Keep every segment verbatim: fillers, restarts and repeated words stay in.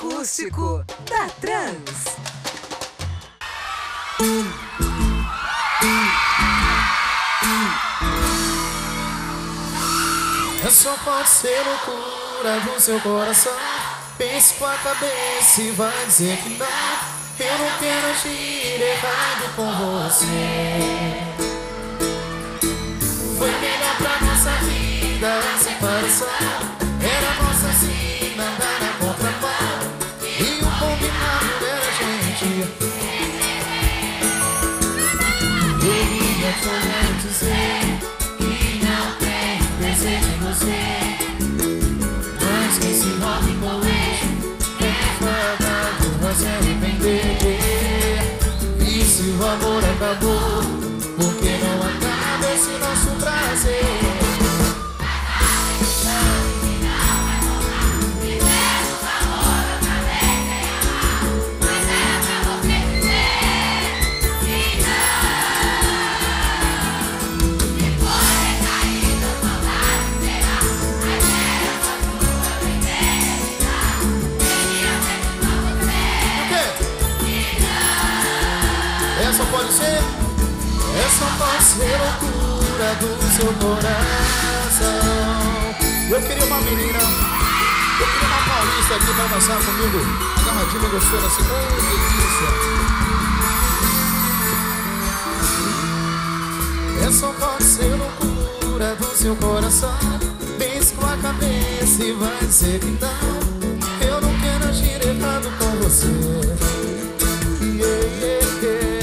acústico da Trans. É só pode ser loucura do seu coração. Pense com a cabeça e vai dizer que não. Eu não quero agir errado com você. Foi melhor pra nossa vida a separação. Era nossa sina andar na contramão. E o combinado era a gente. Eu ia te olhar e dizer que não tenho desejo em você. Mas que se roube com lixo é fadado vai se arrepender. E se o amor acabou, por que não acaba esse nosso prazer? Essa pode ser, essa pode ser loucura do seu coração. Eu queria uma menina, eu queria uma paulista aqui pra dançar comigo. Agarradinha, gostou da segunda delícia. Essa pode ser loucura do seu coração. Pense com a cabeça e vai dizer que não. Eu não quero agir errado com você. Yeah, yeah, yeah.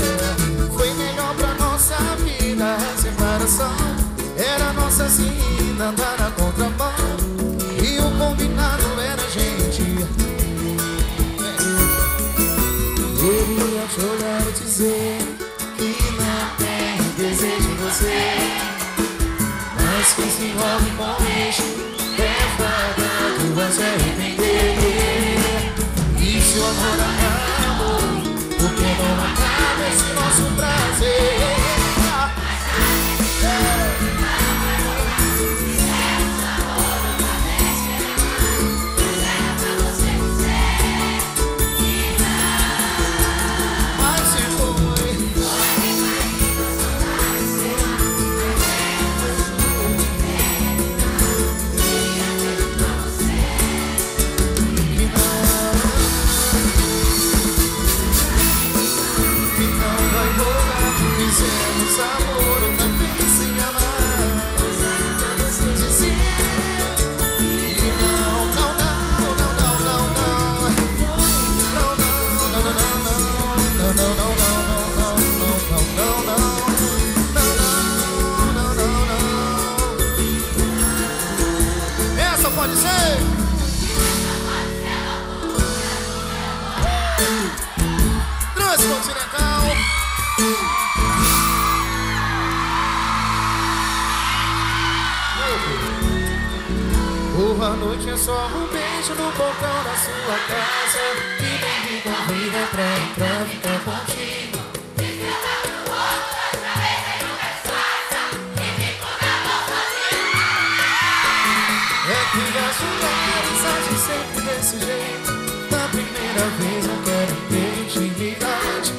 A separação era nossa sina andar na contramão. E o combinado era a gente. Eu ia te olhar e dizer que não tenho desejo em você. Mas que se envolve com lixo é fadado vai se arrepender. E se o amor acabou, por que não acaba esse nosso prazer? Fizemos amor, eu não pensei em amar. Dizer que não, não, não, não, não, não, não. Não, não, não, não, não, não, não, não, não, não, não. Essa pode ser. Transcontinental. Boa noite é só um beijo no balcão da sua casa. E nem me convida pra entrar, ficar contigo. E fica no outro, outra vez aí não é fácil. E fico na boca de é que as mulheres agem sempre desse jeito. Na primeira vez eu quero ter intimidade.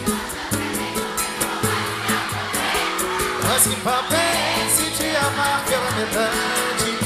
Mas que papel se te amar pela metade.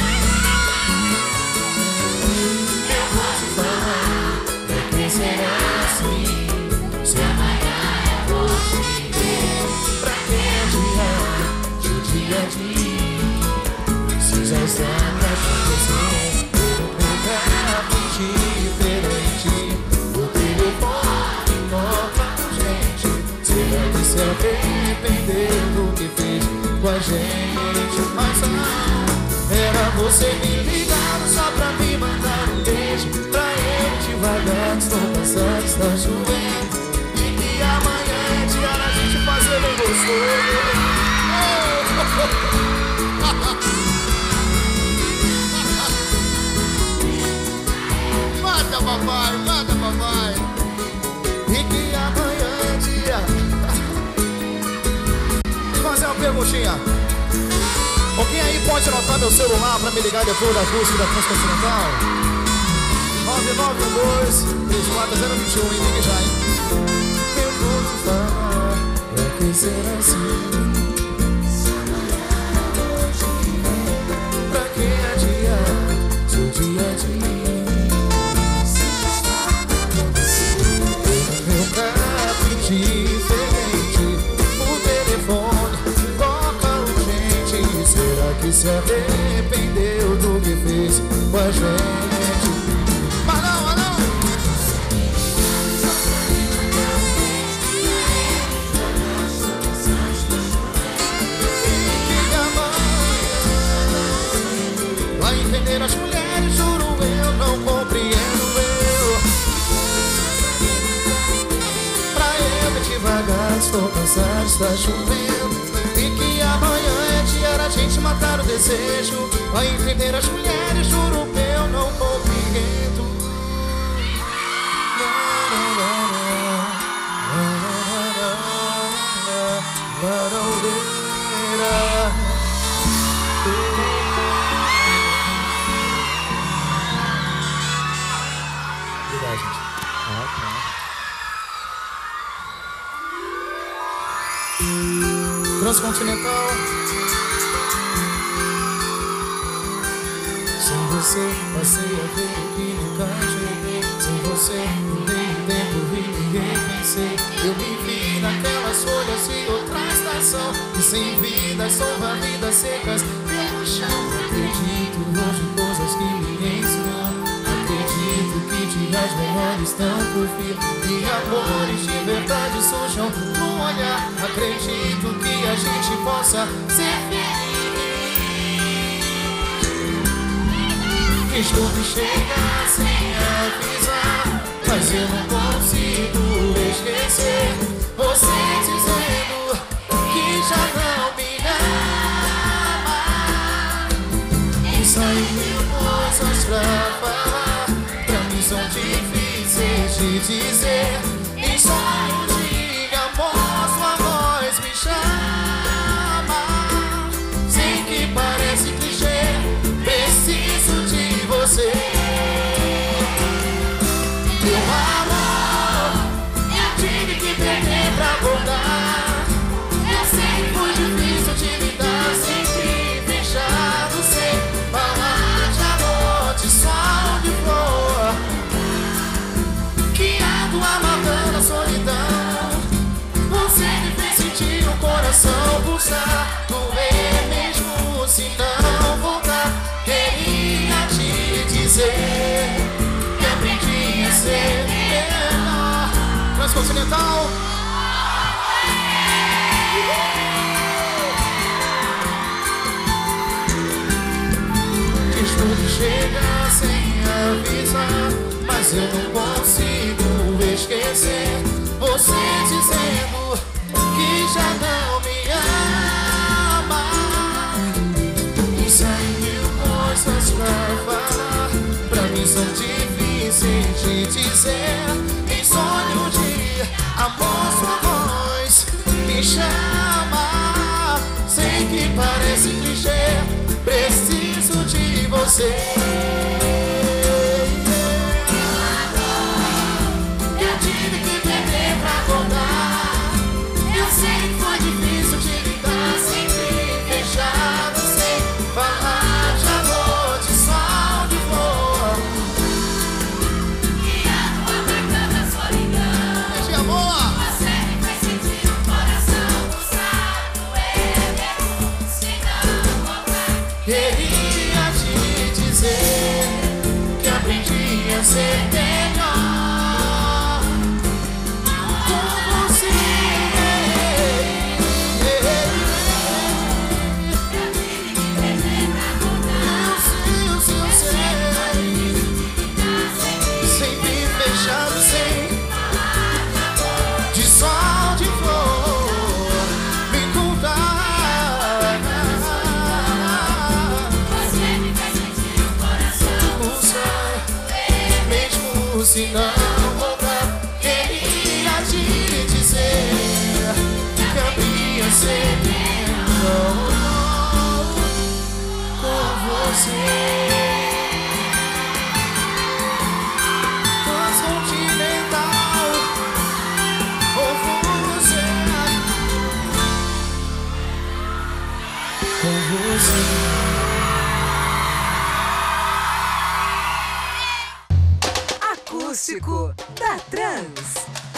Será assim, se amanhã eu vou te ver. Pra que adiar de dia a dia, se já está pra acontecer? Eu pegava diferente, o telefone nova com gente. Será que se arrepender do que fez com a gente? Mas não, era você me ligando só pra me mandar um beijo. Pra eu devagar, estou cansado, está chovendo. E que amanhã é dia da gente fazer bem gostoso. Mata papai, mata papai. E que amanhã é dia. Vou fazer uma perguntinha. Alguém aí pode anotar meu celular pra me ligar depois da acústica da Transcontinental? nove nove um dois três quatro zero dois um, hein? Ligue já, hein? Eu vou te falar, pra que ser assim? Pra que adiar seu dia a dia? Eu nunca pedi diferente, o telefone toca urgente. Será que se arrependeu do que fez com a gente? Mas não, mas não. Que amanhã vai entender as mulheres, juro eu não compreendo eu. Pra eu ir devagar, estou cansado, está chovendo. E que amanhã é dia da gente matar o desejo. Vai entender as mulheres, juro que eu não compreendo. Obrigado, gente. Ah, tá. Transcontinental. Sem você passei a ver o que nunca cheguei. Sem você não dei tempo e ninguém pensei. Eu me vi naquelas folhas de outra estação. E sem vida são varridas secas pelo chão. Acredito hoje em coisas que ninguém ensinou. Acredito que dias melhores estão por vir. E amores de verdade surjam no olhar. Acredito que a gente possa ser feliz. Desculpe chegar sem avisar, mas eu não consigo esquecer você dizendo que já não me ama. E saiu mil coisas pra falar, pra mim são difíceis de dizer. Em sonho de amor sua voz me chama. Sei que parece clichê, preciso de você. Meu amor, eu tive que perder pra voltar. Eu sei que foi difícil te lidar, sempre fechado, sem falar de amor, de sol, de flor. Que ando amargando a solidão. Você me fez sentir o coração pulsar, doer mesmo se não voltar. Queria te dizer que aprendi a ser menor. Transcontinental. Desculpe chegar sem avisar, mas eu não consigo esquecer você dizendo que já não me ama. E saem mil coisas pra falar, pra mim são difíceis de dizer. Em sonho de amor sua voz me chama. Sei que parece clichê, preciso de você. Eu tive que beber pra acordar. Eu sei que foi difícil de lidar, sempre fechado, sem falar de amor, de sol, de flor. E a tua marcando a solidão. De amor. Você me fez sentir o coração pulsar, doer mesmo se não voltar. Queria te dizer que aprendi a ser melhor com você. Eu sei, eu sei, eu sei. Sempre fechado, sem de sol, de flor. Me contar. Você me faz sentir o coração pulsar, mesmo se não voltar. Queria te dizer que abria ser melhor com você. com você. Acústico da Trans.